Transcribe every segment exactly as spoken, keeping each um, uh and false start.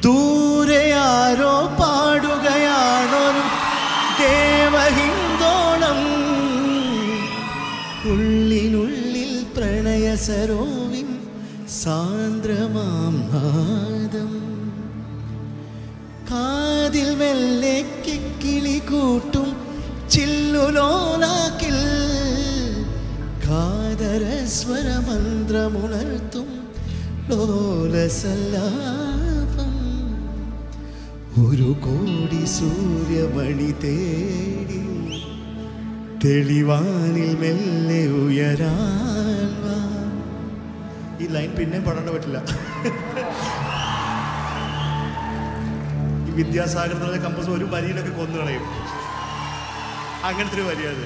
ദൂരെ ആരോ പാടുകയാണൊരു ദേവഹിന്ദോണം. ഉള്ളിനുള്ളിൽ പ്രണയ സരോവിൻ സാന്ദ്രമാം നാദം. കാതിൽ മെല്ലെ കിക്കിളി കൂട്ടും ചില്ലുലോലാക്കിൽ കാതരസ്വരമന്ത്രമുണർത്തും ലോലസല്ലാപം. ഒരു കോടി സൂര്യമണി തേടി തെളിവാനിൽ മെല്ലെ ഉയരാൻ വാ. ഈ ലൈൻ പിന്നെ പാടാൻ പറ്റില്ല. ഈ വിദ്യാസാഗർ എന്നുള്ള കമ്പോസ് ഒരു വരിയിലൊക്കെ കൊന്നു കളയും. അങ്ങനത്തെ ഒരു വരിയത്.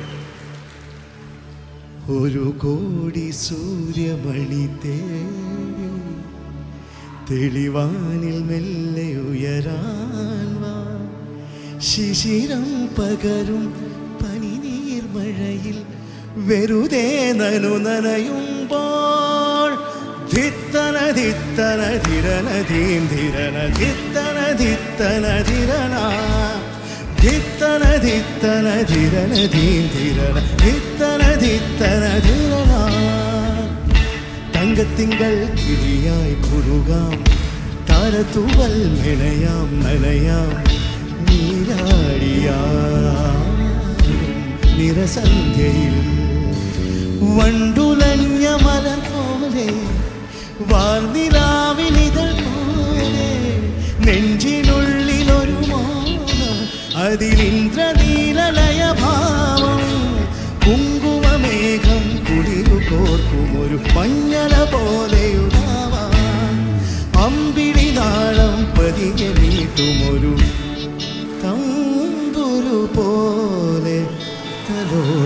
ഒരു കോടി സൂര്യമണി തേടി തെളിവാനിൽ മെല്ലെ ഉയരാൻ വാ. ശിശിരം പകരും പനിനീർമഴയിൽ വെറുതെ നനു നനയുമ്പോൾ ധിത്തന ധിത്തന ധിരന ധീം ധിരന ധിത്തന ധിത്തന ധിരന ധിത്തന ധിത്തന ധിരന ധീം ധിരന ധിത്തന ധിത്തന ധിരന. തങ്കത്തിങ്കൾ കിളിയായി കുറുകാം, താരത്തൂവൽ മെനയാം നനയാം, നീരാടിയാം നിറസന്ധ്യയിൽ. വണ്ടുലഞ്ഞ മലർ പോലെ വാർനിലാവിനിതൾ പോലെ നെഞ്ചിനുള്ളിലൊരു മോഹം, അതിലിന്ദ്രനീലലയ ഭാവം. കുങ്കുമമേഘം കുളിരു കോർക്കുമൊരു മഞ്ഞള പോലെയുണ്ടാവാം. അമ്പിളി നാളം പതിയെ നീട്ടുമൊരു തമ്പുരു പോലെ തലോ